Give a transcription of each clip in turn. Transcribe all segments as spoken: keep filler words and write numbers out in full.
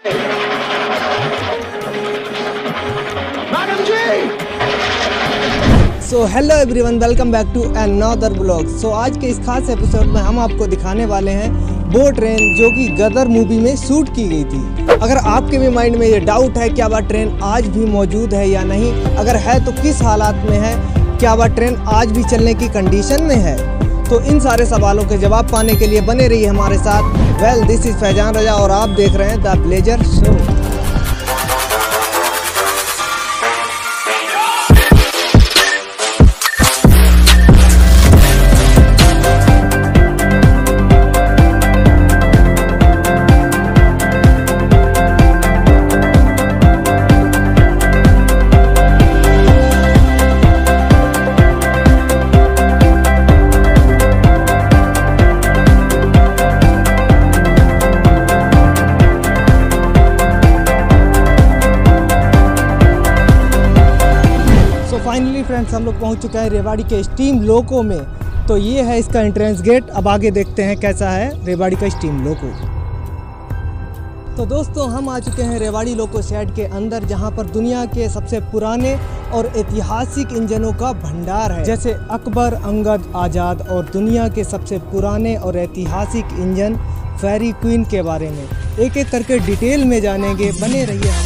So hello everyone, welcome back to another blog. So आज के इस खास एपिसोड में हम आपको दिखाने वाले हैं वो ट्रेन जो कि गदर मूवी में शूट की गई थी। अगर आपके भी माइंड में ये डाउट है क्या वह ट्रेन आज भी मौजूद है या नहीं, अगर है तो किस हालात में है, क्या वह ट्रेन आज भी चलने की कंडीशन में है, तो इन सारे सवालों के जवाब पाने के लिए बने रहिए हमारे साथ। Well, this is Faizan Raza और आप देख रहे हैं the pleasure show. Finally friends, हम लोग पहुंच चुके हैं रेवाड़ी के स्टीम लोको में। तो ये है इसका एंट्रेंस गेट। अब आगे देखते हैं कैसा है रेवाड़ी का स्टीम लोको। तो दोस्तों, हम आ चुके हैं रेवाड़ी लोको शेड के अंदर, जहां पर दुनिया के सबसे पुराने और ऐतिहासिक इंजनों का भंडार है, जैसे अकबर, अंगद, आज़ाद और दुनिया के सबसे पुराने और ऐतिहासिक इंजन फेरी क्वीन के बारे में एक एक करके डिटेल में जानेंगे। बने रहिए हमारे।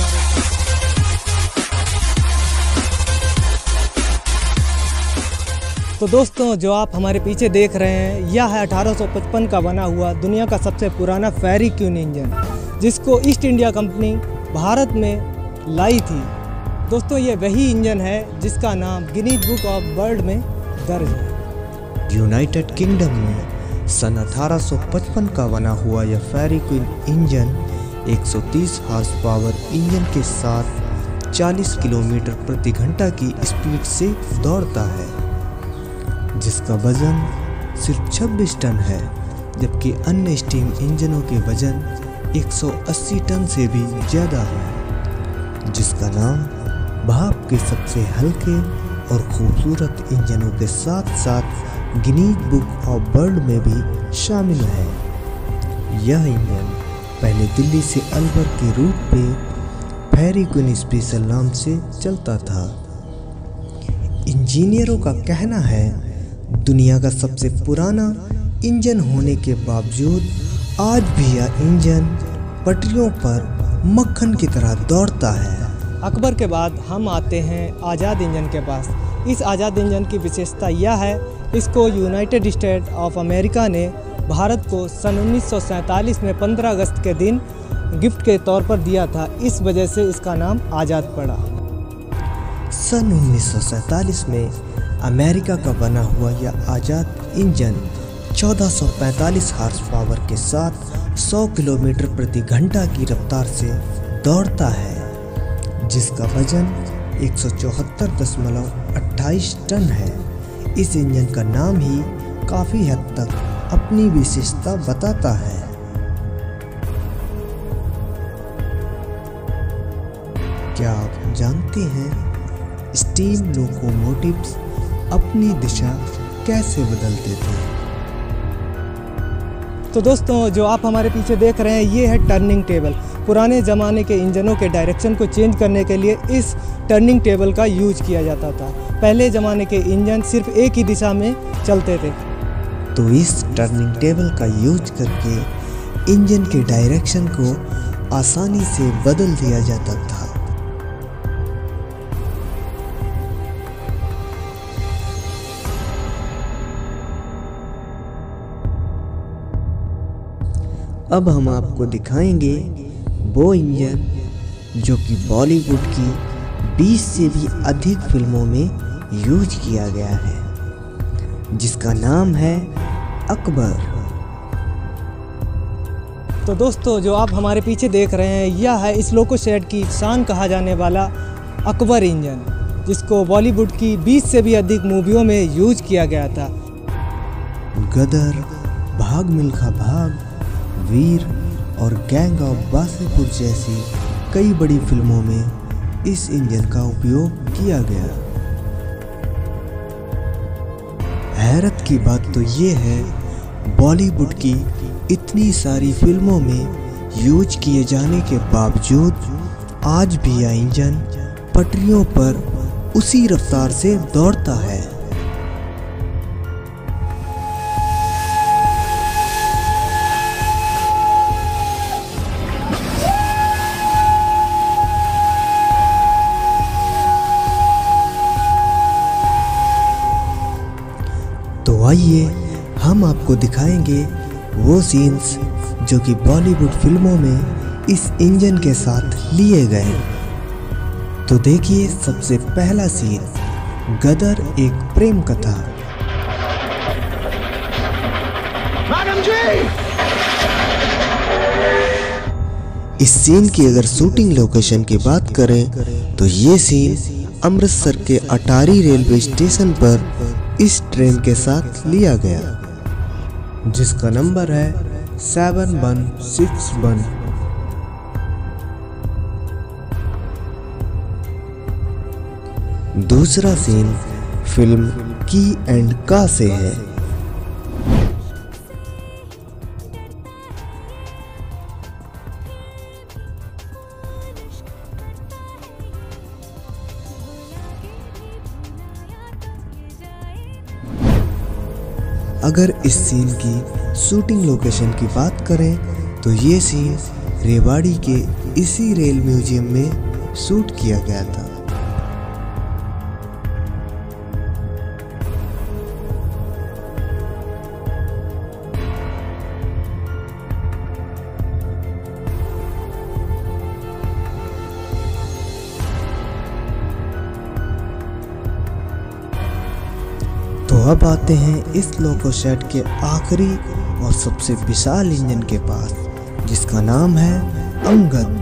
तो दोस्तों, जो आप हमारे पीछे देख रहे हैं, यह है अठारह सौ पचपन का बना हुआ दुनिया का सबसे पुराना फेरी क्वीन इंजन, जिसको ईस्ट इंडिया कंपनी भारत में लाई थी। दोस्तों, ये वही इंजन है जिसका नाम गिनीज बुक ऑफ वर्ल्ड में दर्ज है। यूनाइटेड किंगडम में सन अठारह सौ पचपन का बना हुआ यह फेरी क्वीन इंजन एक सौ तीस हार्स पावर इंजन के साथ चालीस किलोमीटर प्रति घंटा की स्पीड से दौड़ता है, जिसका वजन सिर्फ छब्बीस टन है, जबकि अन्य स्टीम इंजनों के वजन एक सौ अस्सी टन से भी ज़्यादा है, जिसका नाम भाप के सबसे हल्के और खूबसूरत इंजनों के साथ साथ गिनीज बुक ऑफ वर्ल्ड में भी शामिल है। यह इंजन पहले दिल्ली से अलवर के रूट पे फेरी क्वीन स्पेशल नाम से चलता था। इंजीनियरों का कहना है दुनिया का सबसे पुराना इंजन होने के बावजूद आज भी यह इंजन पटरियों पर मक्खन की तरह दौड़ता है। अकबर के बाद हम आते हैं आज़ाद इंजन के पास। इस आज़ाद इंजन की विशेषता यह है, इसको यूनाइटेड स्टेट ऑफ अमेरिका ने भारत को सन उन्नीस सौ सैंतालीस में पंद्रह अगस्त के दिन गिफ्ट के तौर पर दिया था। इस वजह से इसका नाम आज़ाद पड़ा। सन उन्नीस सौ सैंतालीस में अमेरिका का बना हुआ यह आज़ाद इंजन चौदह सौ पैंतालीस हार्स पावर के साथ सौ किलोमीटर प्रति घंटा की रफ्तार से दौड़ता है, जिसका वजन एक सौ चौहत्तर दशमलव अट्ठाईस टन है। इस इंजन का नाम ही काफ़ी हद तक अपनी विशेषता बताता है। क्या आप जानते हैं स्टीम लोकोमोटिव्स अपनी दिशा कैसे बदलते थे? तो दोस्तों, जो आप हमारे पीछे देख रहे हैं, ये है टर्निंग टेबल। पुराने ज़माने के इंजनों के डायरेक्शन को चेंज करने के लिए इस टर्निंग टेबल का यूज किया जाता था। पहले ज़माने के इंजन सिर्फ एक ही दिशा में चलते थे। तो इस टर्निंग टेबल का यूज करके इंजन के डायरेक्शन को आसानी से बदल दिया जाता था। अब हम आपको दिखाएंगे वो इंजन जो कि बॉलीवुड की बीस से भी अधिक फिल्मों में यूज किया गया है, जिसका नाम है अकबर। तो दोस्तों, जो आप हमारे पीछे देख रहे हैं, यह है इस लोको शेड की शान कहा जाने वाला अकबर इंजन, जिसको बॉलीवुड की बीस से भी अधिक मूवियों में यूज किया गया था। गदर, भाग मिल्खा भाग, वीर और गैंग ऑफ वासेपुर जैसी कई बड़ी फिल्मों में इस इंजन का उपयोग किया गया। हैरत की बात तो ये है, बॉलीवुड की इतनी सारी फिल्मों में यूज किए जाने के बावजूद आज भी यह इंजन पटरियों पर उसी रफ्तार से दौड़ता है। तो आइए हम आपको दिखाएंगे वो सीन्स जो कि बॉलीवुड फिल्मों में इस इंजन के साथ लिए गए। तो देखिए सबसे पहला सीन, गदर एक प्रेम कथा। मैडम जी! इस सीन की अगर शूटिंग लोकेशन की बात करें तो ये सीन अमृतसर के अटारी रेलवे स्टेशन पर इस ट्रेन के साथ लिया गया, जिसका नंबर है सेवन वन सिक्स वन। दूसरा सीन फिल्म की एंड का से है। अगर इस सीन की शूटिंग लोकेशन की बात करें तो ये सीन रेवाड़ी के इसी रेल म्यूजियम में शूट किया गया था। तो अब आते हैं इस लोको सेट के आखिरी और सबसे विशाल इंजन के पास, जिसका नाम है अंगद।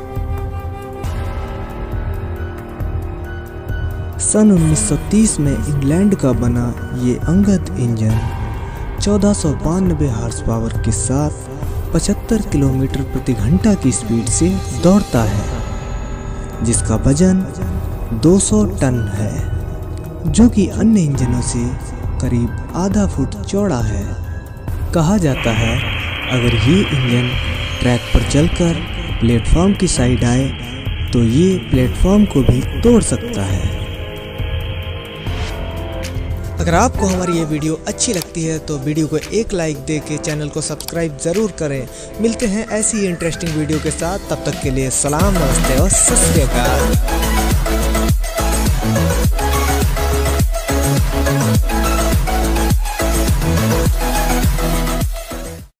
सन उन्नीस सौ तीस में इंग्लैंड का बना ये अंगद इंजन चौदह सौ बानवे हार्स पावर के साथ पचहत्तर किलोमीटर प्रति घंटा की स्पीड से दौड़ता है, जिसका वजन दो सौ टन है, जो कि अन्य इंजनों से करीब आधा फुट चौड़ा है। कहा जाता है अगर ये इंजन ट्रैक पर चलकर प्लेटफॉर्म की साइड आए तो ये प्लेटफॉर्म को भी तोड़ सकता है। अगर आपको हमारी ये वीडियो अच्छी लगती है तो वीडियो को एक लाइक दे के चैनल को सब्सक्राइब ज़रूर करें। मिलते हैं ऐसी इंटरेस्टिंग वीडियो के साथ, तब तक के लिए सलाम, नमस्ते और सत श्री अकाल।